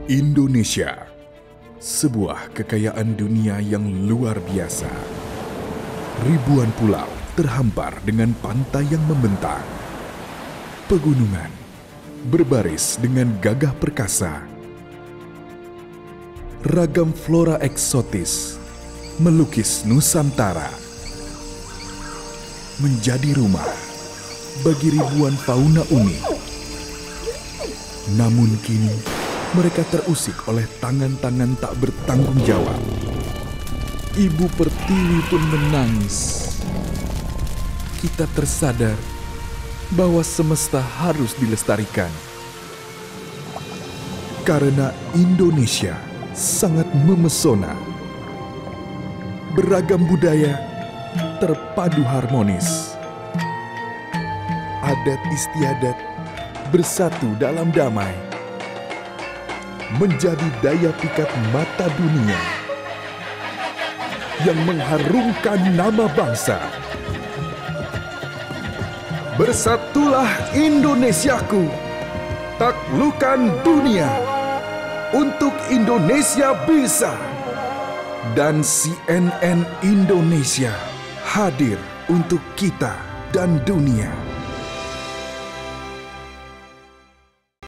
Indonesia, sebuah kekayaan dunia yang luar biasa. Ribuan pulau terhampar dengan pantai yang membentang. Pegunungan berbaris dengan gagah perkasa. Ragam flora eksotis melukis Nusantara. Menjadi rumah bagi ribuan fauna unik. Namun kini mereka terusik oleh tangan-tangan tak bertanggung jawab. Ibu Pertiwi pun menangis. Kita tersadar bahwa semesta harus dilestarikan. Karena Indonesia sangat memesona. Beragam budaya terpadu harmonis. Adat istiadat bersatu dalam damai. Menjadi daya pikat mata dunia yang mengharumkan nama bangsa. Bersatulah Indonesiaku, taklukkan dunia, untuk Indonesia bisa. Dan CNN Indonesia hadir untuk kita dan dunia.